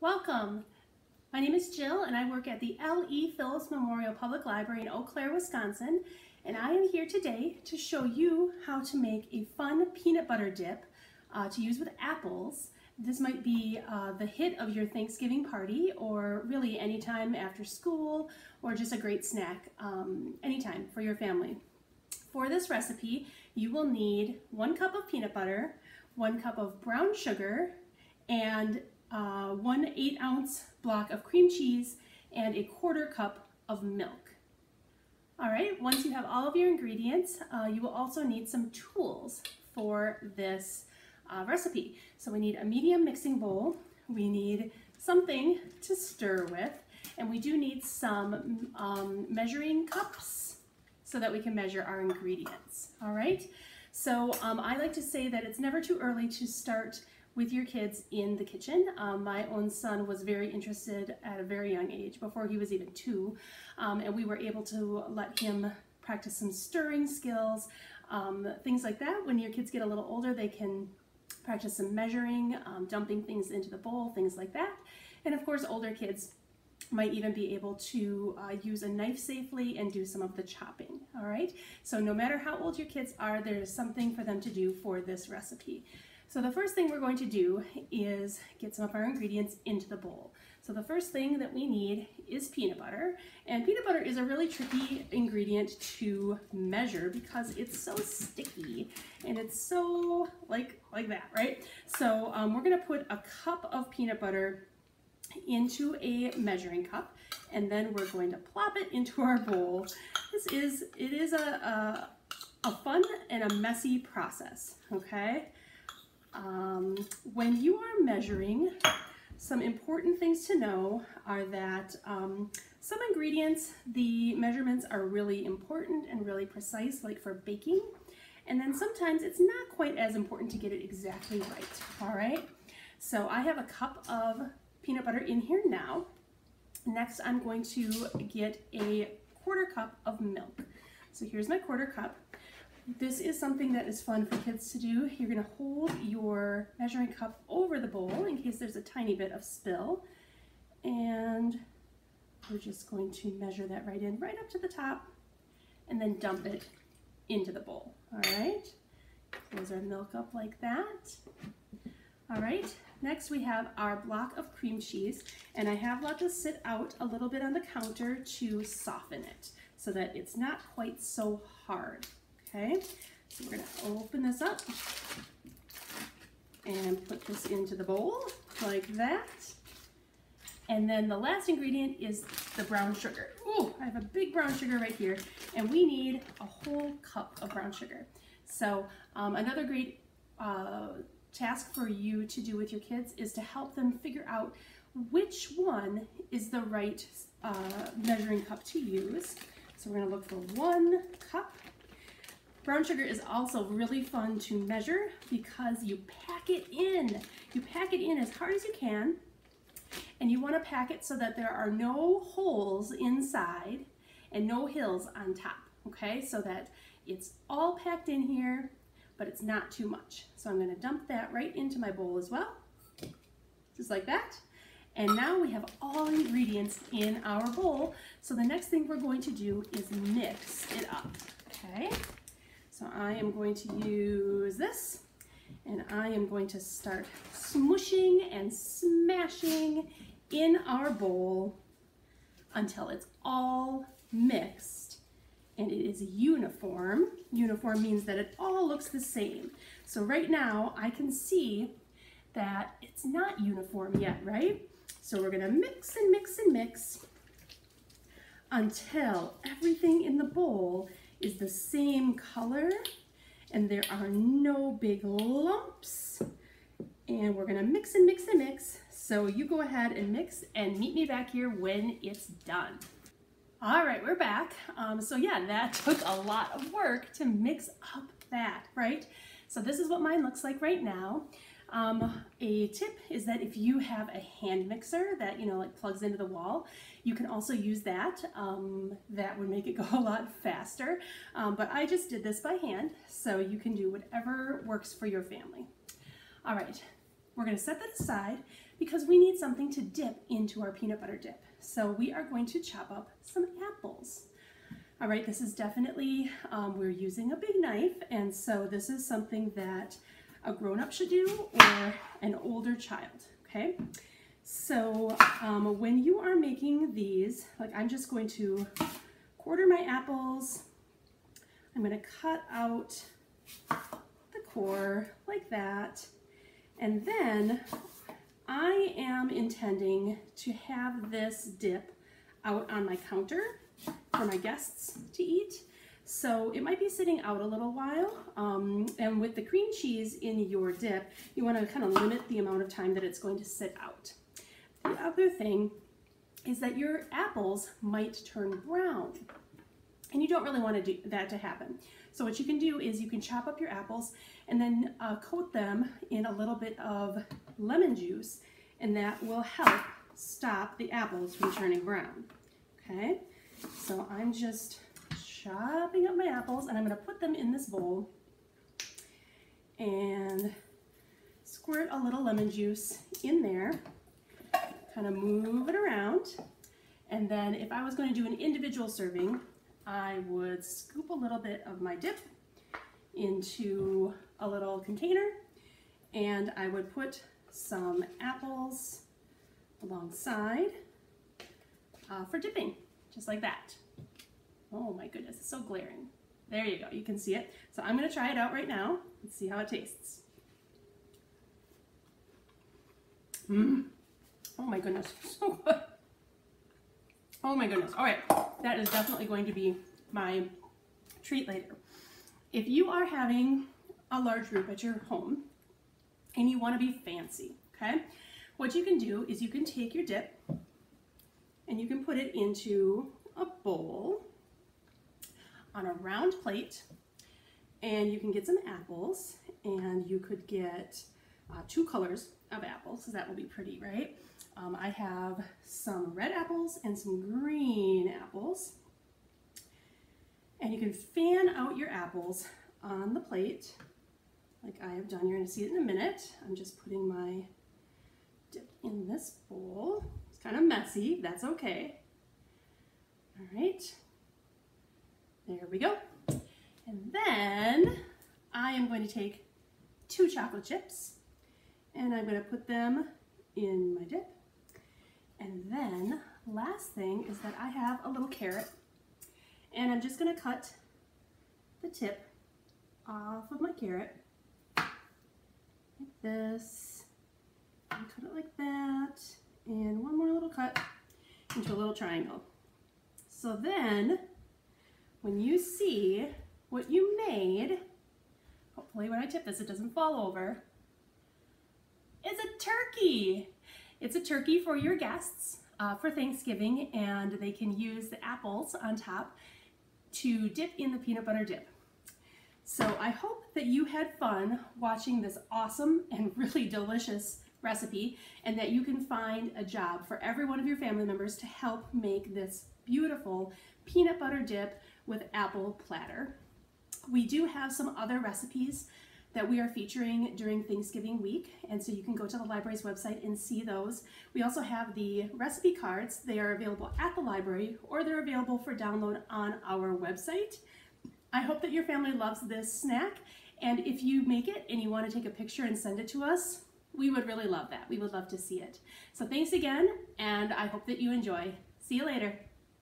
Welcome. My name is Jill and I work at the L.E. Phillips Memorial Public Library in Eau Claire, Wisconsin, and I am here today to show you how to make a fun peanut butter dip to use with apples. This might be the hit of your Thanksgiving party, or really anytime after school, or just a great snack anytime for your family. For this recipe, you will need 1 cup of peanut butter, 1 cup of brown sugar, and 1 8-ounce block of cream cheese, and a 1/4 cup of milk. All right, once you have all of your ingredients, you will also need some tools for this recipe. So we need a medium mixing bowl, we need something to stir with, and we do need some measuring cups so that we can measure our ingredients. All right, so I like to say that it's never too early to start with your kids in the kitchen. My own son was very interested at a very young age, before he was even 2, and we were able to let him practice some stirring skills, things like that. When your kids get a little older, they can practice some measuring, dumping things into the bowl, things like that. And of course, older kids might even be able to use a knife safely and do some of the chopping. All right, so no matter how old your kids are, there's something for them to do for this recipe. So the first thing we're going to do is get some of our ingredients into the bowl. So the first thing that we need is peanut butter, and peanut butter is a really tricky ingredient to measure because it's so sticky and it's so like that, right? So we're gonna put a cup of peanut butter into a measuring cup, and then we're going to plop it into our bowl. It is a fun and a messy process, okay? When you are measuring, some important things to know are that some ingredients, the measurements are really important and really precise, like for baking, and then sometimes it's not quite as important to get it exactly right. All right, so I have a cup of peanut butter in here now. Next, I'm going to get a 1/4 cup of milk. So here's my 1/4 cup. This is something that is fun for kids to do. You're going to hold your measuring cup over the bowl in case there's a tiny bit of spill, and we're just going to measure that right in, right up to the top, and then dump it into the bowl. All right, close our milk up like that. All right, next we have our block of cream cheese, and I have let this sit out a little bit on the counter to soften it so that it's not quite so hard. Okay, so we're going to open this up and put this into the bowl like that. And then the last ingredient is the brown sugar. Ooh, I have a big brown sugar right here, and we need a whole cup of brown sugar. So another great task for you to do with your kids is to help them figure out which one is the right measuring cup to use. So we're going to look for 1 cup. Brown sugar is also really fun to measure because you pack it in. You pack it in as hard as you can, and you want to pack it so that there are no holes inside and no hills on top, okay? So that it's all packed in here, but it's not too much. So I'm going to dump that right into my bowl as well, just like that. And now we have all ingredients in our bowl. So the next thing we're going to do is mix it up, okay? So I am going to use this, and I am going to start smushing and smashing in our bowl until it's all mixed and it is uniform. Uniform means that it all looks the same. So right now I can see that it's not uniform yet, right? So we're going to mix and mix and mix until everything in the bowl is the same color and there are no big lumps, and we're gonna mix and mix and mix. So you go ahead and mix and meet me back here when it's done. All right, we're back. So yeah, that took a lot of work to mix up that, right? So this is what mine looks like right now. A tip is that if you have a hand mixer that, you know, like plugs into the wall, you can also use that. That would make it go a lot faster. But I just did this by hand, so you can do whatever works for your family. All right, we're going to set that aside because we need something to dip into our peanut butter dip. So we are going to chop up some apples. All right, this is definitely, we're using a big knife, and so this is something that a grown-up should do or an older child, okay? So when you are making these, like I'm just going to quarter my apples. I'm going to cut out the core like that, and then I am intending to have this dip out on my counter for my guests to eat. So it might be sitting out a little while, and with the cream cheese in your dip, you want to kind of limit the amount of time that it's going to sit out. The other thing is that your apples might turn brown, and you don't really want that to happen. So what you can do is you can chop up your apples and then coat them in a little bit of lemon juice, and that will help stop the apples from turning brown. Okay, so I'm just chopping up my apples, and I'm going to put them in this bowl and squirt a little lemon juice in there, kind of move it around, and then if I was going to do an individual serving, I would scoop a little bit of my dip into a little container, and I would put some apples alongside for dipping, just like that. Oh my goodness, it's so glaring. There you go, you can see it. So I'm going to try it out right now and see how it tastes. Oh my goodness, so good. Oh my goodness. All right, that is definitely going to be my treat later. If you are having a large group at your home and you want to be fancy, okay, what you can do is you can take your dip and you can put it into a bowl on a round plate, and you can get some apples, and you could get 2 colors of apples, because that will be pretty, right? I have some red apples and some green apples, and you can fan out your apples on the plate like I have done. You're going to see it in a minute. I'm just putting my dip in this bowl. It's kind of messy, that's okay. All right, there we go. And then I am going to take 2 chocolate chips, and I'm going to put them in my dip. And then last thing is that I have a little carrot, and I'm just going to cut the tip off of my carrot like this, and cut it like that, and one more little cut into a little triangle. So then when you see what you made, hopefully when I tip this it doesn't fall over, it's a turkey. It's a turkey for your guests for Thanksgiving, and they can use the apples on top to dip in the peanut butter dip. So I hope that you had fun watching this awesome and really delicious recipe, and that you can find a job for every one of your family members to help make this beautiful peanut butter dip with apple platter. We do have some other recipes that we are featuring during Thanksgiving week, and so you can go to the library's website and see those. We also have the recipe cards. They are available at the library, or they're available for download on our website. I hope that your family loves this snack, and if you make it and you want to take a picture and send it to us, we would really love that. We would love to see it. So thanks again, and I hope that you enjoy. See you later.